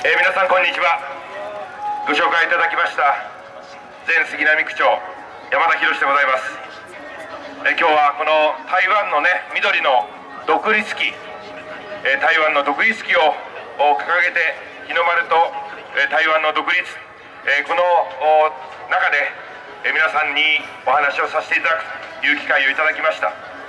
皆さんこんにちは。ご紹介いただきました前杉並区長山田博でございます。今日はこの台湾のね、緑の独立旗、台湾の独立旗を掲げて日の丸と台湾の独立、この中で皆さんにお話をさせていただくという機会をいただきました。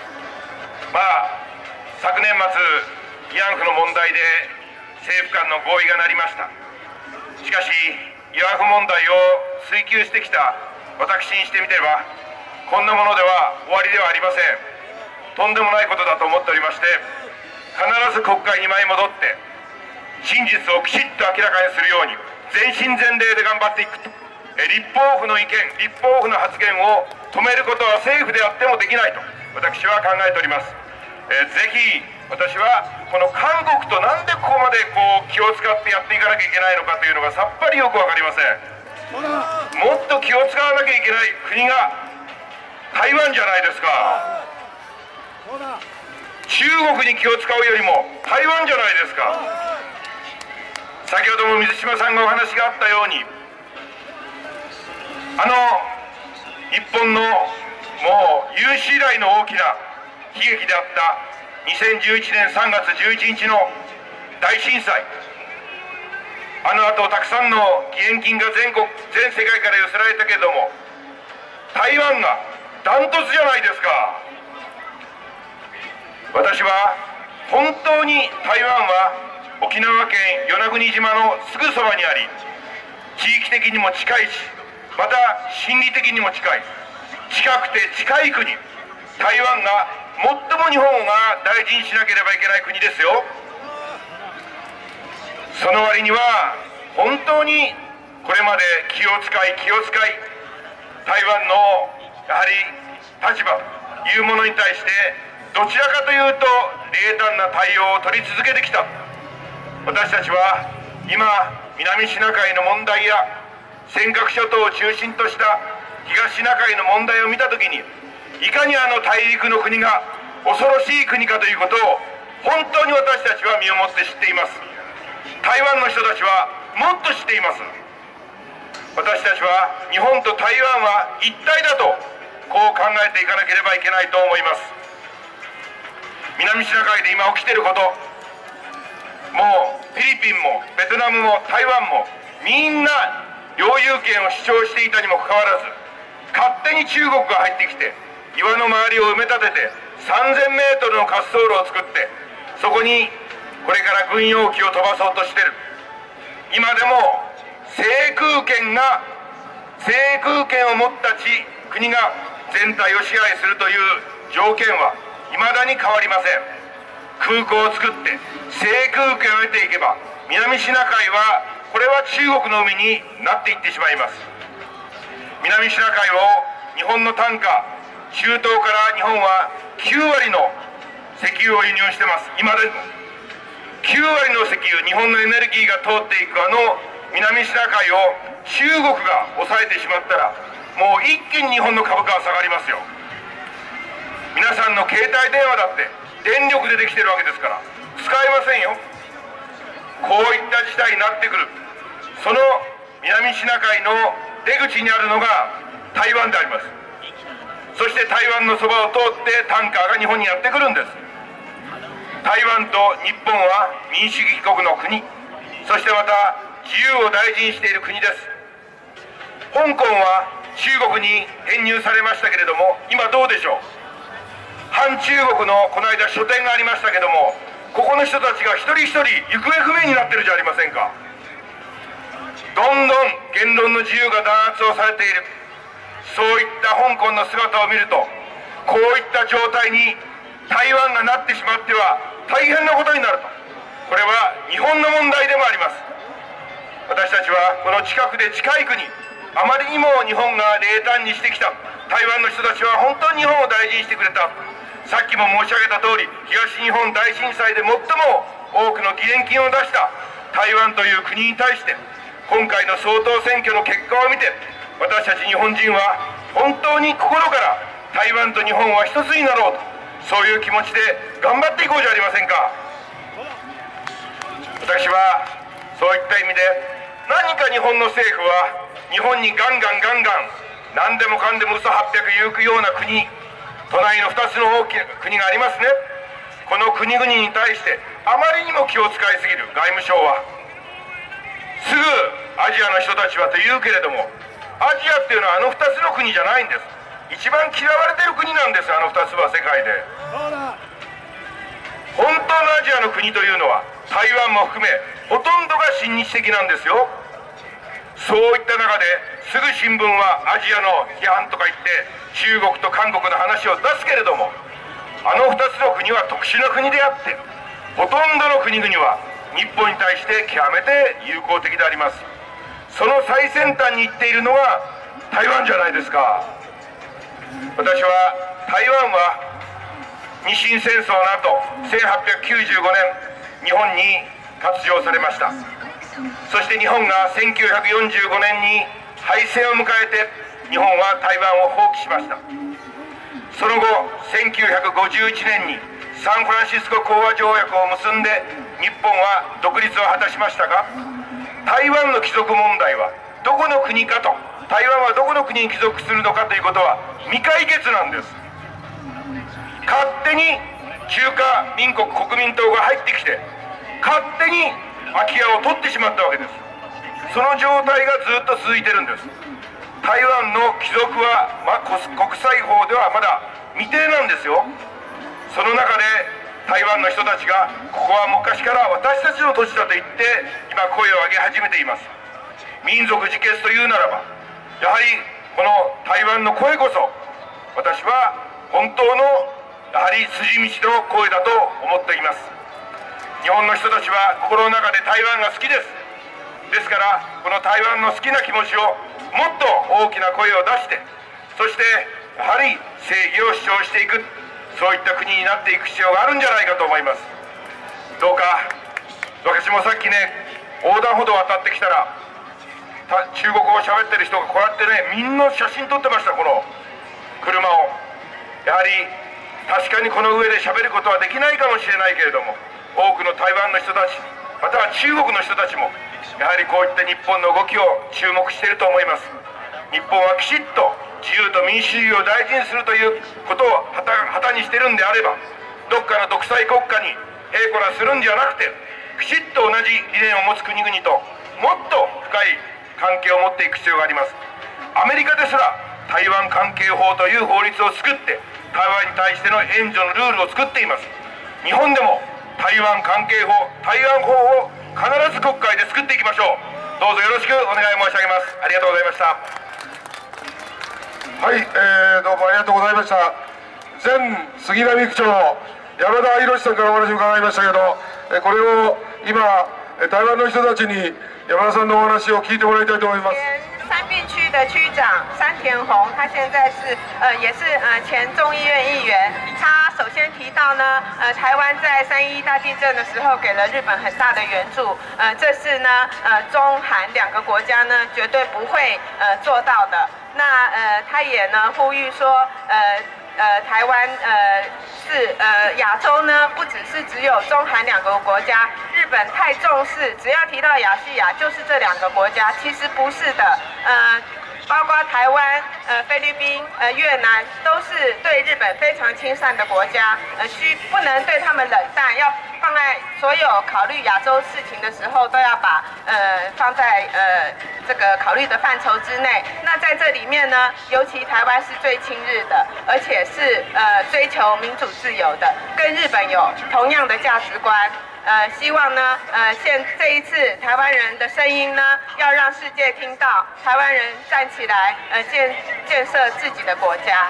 昨年末慰安婦の問題で政府間の合意がなりました。しかし慰安婦問題を追及してきた私にしてみれば、こんなものでは終わりではありません。とんでもないことだと思っておりまして、必ず国会に舞い戻って真実をきちっと明らかにするように全身全霊で頑張っていくと。立法府の意見、立法府の発言を止めることは政府であってもできないと私は考えております。ぜひ私はこの韓国となんでここまで気を使ってやっていかなきゃいけないのかというのがさっぱりよく分かりません。もっと気を使わなきゃいけない国が台湾じゃないですか。中国に気を使うよりも台湾じゃないですか。先ほども水島さんがお話があったように、日本のもう有史以来の大きな悲劇であった2011年3月11日の大震災、後たくさんの義援金が全世界から寄せられたけれども、台湾がダントツじゃないですか。私は本当に台湾は沖縄県与那国島のすぐそばにあり、地域的にも近いし、また心理的にも近い、近くて近い国、台湾が最も日本が大事にしなければいけない国ですよ。その割には本当にこれまで気を使い台湾のやはり立場というものに対してどちらかというと冷淡な対応を取り続けてきた。私たちは今南シナ海の問題や尖閣諸島を中心とした東シナ海の問題を見たときに、いかに大陸の国が恐ろしい国かということを本当に私たちは身をもって知っています。台湾の人たちはもっと知っています。私たちは日本と台湾は一体だとこう考えていかなければいけないと思います。南シナ海で今起きていること、もうフィリピンもベトナムも台湾もみんな領有権を主張していたにもかかわらず、勝手に中国が入ってきて岩の周りを埋め立てて3000メートルの滑走路を作って、そこにこれから軍用機を飛ばそうとしている。今でも制空権を持った国が全体を支配するという条件は未だに変わりません。空港を作って制空権を得ていけば、南シナ海はこれは中国の海になっていってしまいます。南シナ海を日本の単価、中東から日本は9割の石油を輸入してます。今でも9割の石油、日本のエネルギーが通っていく南シナ海を中国が抑えてしまったら、もう一気に日本の株価は下がりますよ。皆さんの携帯電話だって電力でできてるわけですから使えませんよ。こういった事態になってくる。その南シナ海の出口にあるのが台湾であります。そして台湾のそばを通ってタンカーが日本にやってくるんです。台湾と日本は民主主義国の国、そしてまた自由を大事にしている国です。香港は中国に編入されましたけれども、今どうでしょう。反中国のこの間書店がありましたけども、ここの人たちが一人一人行方不明になってるじゃありませんか。どんどん言論の自由が弾圧をされている。そういった香港の姿を見ると、こういった状態に台湾がなってしまっては大変なことになると。これは日本の問題でもあります。私たちはこの近くで近い国、あまりにも日本が冷淡にしてきた。台湾の人たちは本当に日本を大事にしてくれた。さっきも申し上げた通り、東日本大震災で最も多くの義援金を出した台湾という国に対して、今回の総統選挙の結果を見て、私たち日本人は本当に心から台湾と日本は一つになろうと、そういう気持ちで頑張っていこうじゃありませんか。私はそういった意味で何か日本の政府は日本にガンガン何でもかんでも嘘800言うような国、隣の2つの大きな国がありますね。この国々に対してあまりにも気を使いすぎる外務省は、すぐアジアの人たちはと言うけれども、アジアっていうのはあの2つの国じゃないんです。一番嫌われてる国なんです、あの2つは世界で。本当のアジアの国というのは台湾も含めほとんどが親日的なんですよ。そういった中ですぐ新聞はアジアの批判とか言って中国と韓国の話を出すけれども、あの2つの国は特殊な国であって、ほとんどの国々は日本に対して極めて友好的であります。その最先端に行っているのが台湾じゃないですか。私は台湾は日清戦争の後1895年日本に割譲されました。そして日本が1945年に敗戦を迎えて日本は台湾を放棄しました。その後1951年にサンフランシスコ講和条約を結んで日本は独立を果たしましたが、台湾の帰属問題はどこの国かと、台湾はどこの国に帰属するのかということは未解決なんです。勝手に中華民国国民党が入ってきて勝手に空き家を取ってしまったわけです。その状態がずっと続いてるんです。台湾の帰属は、国際法ではまだ未定なんですよ。その中で台湾の人たちがここは昔から私たちの土地だと言って今声を上げ始めています。民族自決というならばやはりこの台湾の声こそ私は本当のやはり筋道の声だと思っています。日本の人たちは心の中で台湾が好きです。ですからこの台湾の好きな気持ちをもっと大きな声を出して、そしてやはり正義を主張していく、そういった国になっていく必要があるんじゃないかと思います。どうか私もさっきね横断歩道を渡ってきたら中国語を喋ってる人がこうやってねみんな写真撮ってました。この車をやはり確かにこの上で喋ることはできないかもしれないけれども、多くの台湾の人たちまたは中国の人たちもやはりこういった日本の動きを注目していると思います。日本はきちっと自由と民主主義を大事にするということを旗にしてるんであれば、どっかの独裁国家にへいこらするんじゃなくて、きちっと同じ理念を持つ国々ともっと深い関係を持っていく必要があります。アメリカですら台湾関係法という法律を作って台湾に対しての援助のルールを作っています。日本でも台湾関係法、台湾法を必ず国会で作っていきましょう。どうぞよろしくお願い申し上げます。ありがとうございました。 はい、どうもありがとうございました。前杉並区長山田博さんからお話を伺いましたけど、これを今台湾の人たちに山田さんのお話を聞いてもらいたいと思います。 三并区的区长山田宏，他现在是也是前众议院议员。他首先提到呢，台湾在3.11大地震的时候给了日本很大的援助，这是呢中韩两个国家呢绝对不会做到的。那他也呢呼吁说，台湾是亚洲呢，不只有中韩两个国家，日本太重视，只要提到亚细亚就是这两个国家，其实不是的，包括台湾、菲律宾、越南都是对日本非常亲善的国家，不能对他们冷淡，要放在所有考虑亚洲事情的时候，都要把放在这个考虑的范畴之内。那在这里面呢，尤其台湾是最亲日的，而且是追求民主自由的，跟日本有同样的价值观。希望呢，这一次台湾人的声音呢，要让世界听到，台湾人站起来，建设自己的国家。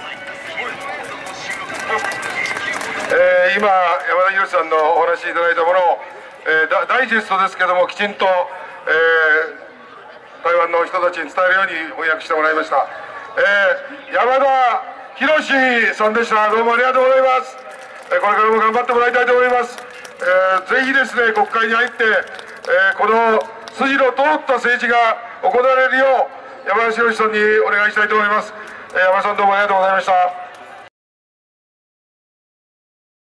今山田博さんのお話しいただいたものを、ダイジェストですけどもきちんと、台湾の人たちに伝えるように翻訳してもらいました、山田博さんでした。どうもありがとうございます。これからも頑張ってもらいたいと思います。ぜひですね国会に入って、この筋の通った政治が行われるよう山田博さんにお願いしたいと思います。山田さんどうもありがとうございました。